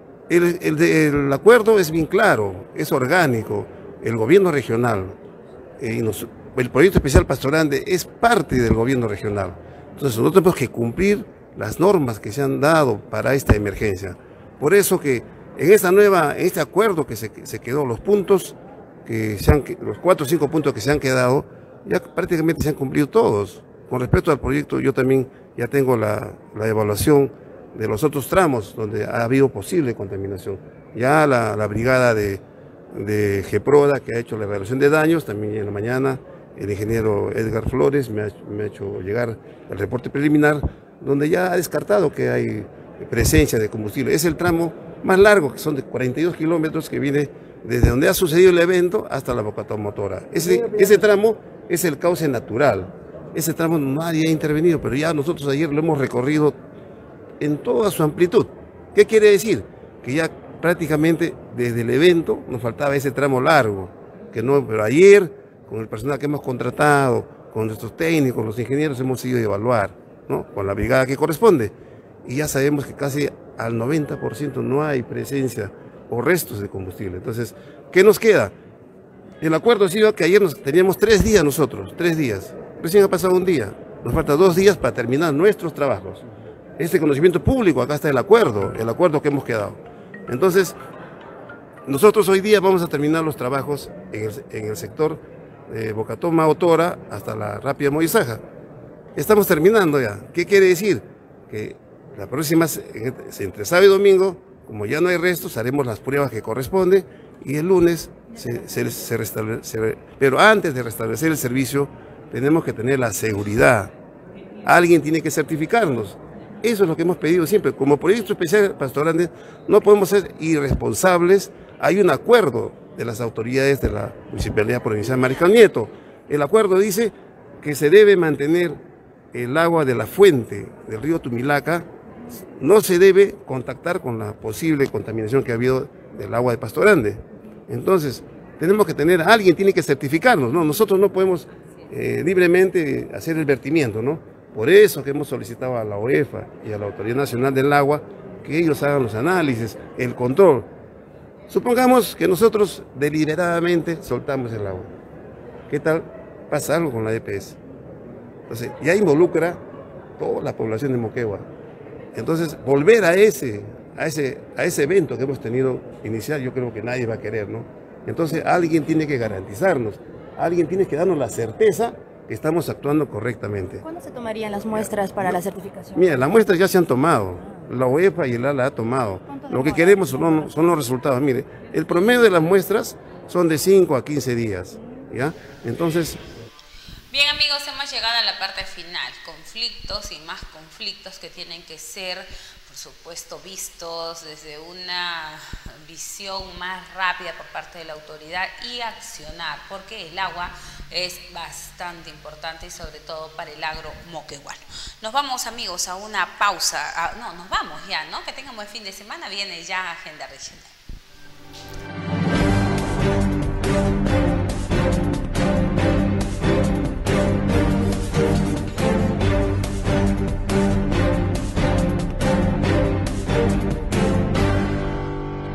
El, el, el acuerdo es bien claro, es orgánico, el gobierno regional, eh, y nos, el proyecto especial Pasto Grande es parte del gobierno regional. Entonces nosotros tenemos que cumplir las normas que se han dado para esta emergencia. Por eso que en esta nueva, en este acuerdo que se, se quedó, los puntos, que se han, los cuatro o cinco puntos que se han quedado, ya prácticamente se han cumplido todos. Con respecto al proyecto, yo también ya tengo la, la evaluación de los otros tramos donde ha habido posible contaminación. Ya la, la brigada de, de GEPRODA, que ha hecho la evaluación de daños, también en la mañana el ingeniero Edgar Flores me ha, me ha hecho llegar el reporte preliminar, donde ya ha descartado que hay presencia de combustible. Es el tramo más largo, que son de cuarenta y dos kilómetros, que viene desde donde ha sucedido el evento hasta la boca motora. Ese, ese tramo es el cauce natural. Ese tramo nadie ha intervenido, pero ya nosotros ayer lo hemos recorrido en toda su amplitud. ¿Qué quiere decir? Que ya prácticamente desde el evento nos faltaba ese tramo largo, que no, pero ayer con el personal que hemos contratado, con nuestros técnicos, los ingenieros, hemos ido a evaluar, ¿no? Con la brigada que corresponde, y ya sabemos que casi al noventa por ciento no hay presencia o restos de combustible. Entonces, ¿qué nos queda? El acuerdo ha sido que ayer nos, teníamos tres días nosotros, tres días, recién ha pasado un día, nos falta dos días para terminar nuestros trabajos. Este conocimiento público, acá está el acuerdo, el acuerdo que hemos quedado. Entonces, nosotros hoy día vamos a terminar los trabajos en el, en el sector de Bocatoma, Otora, hasta la Rápida Moisaja. Estamos terminando ya. ¿Qué quiere decir? Que la próxima, entre sábado y domingo, como ya no hay restos, haremos las pruebas que corresponden y el lunes se, se, se restablece. Pero antes de restablecer el servicio, tenemos que tener la seguridad. Alguien tiene que certificarnos. Eso es lo que hemos pedido siempre. Como proyecto especial Pasto Grande no podemos ser irresponsables. Hay un acuerdo de las autoridades de la Municipalidad Provincial Mariscal Nieto. El acuerdo dice que se debe mantener el agua de la fuente del río Tumilaca, no se debe contactar con la posible contaminación que ha habido del agua de Pasto Grande. Entonces, tenemos que tener, alguien tiene que certificarnos, ¿no? Nosotros no podemos eh, libremente hacer el vertimiento, ¿no? Por eso que hemos solicitado a la OEFA y a la Autoridad Nacional del Agua que ellos hagan los análisis, el control. Supongamos que nosotros deliberadamente soltamos el agua. ¿Qué tal? Pasa algo con la E P S. Entonces, ya involucra toda la población de Moquegua. Entonces, volver a ese, a ese, a ese evento que hemos tenido inicial, yo creo que nadie va a querer, ¿no? Entonces alguien tiene que garantizarnos, alguien tiene que darnos la certeza que estamos actuando correctamente. ¿Cuándo se tomarían las muestras para la certificación? Mira, las muestras ya se han tomado, la U E F A y el A L A ha tomado. Lo que queremos son, son los resultados. Mire, el promedio de las muestras son de cinco a quince días, ¿ya? Entonces... Bien amigos, hemos llegado a la parte final, conflictos y más conflictos que tienen que ser, por supuesto, vistos desde una visión más rápida por parte de la autoridad y accionar, porque el agua es bastante importante y sobre todo para el agro moqueguano. Nos vamos amigos a una pausa, a, no, nos vamos ya, ¿no? Que tengan buen fin de semana, viene ya Agenda Regional.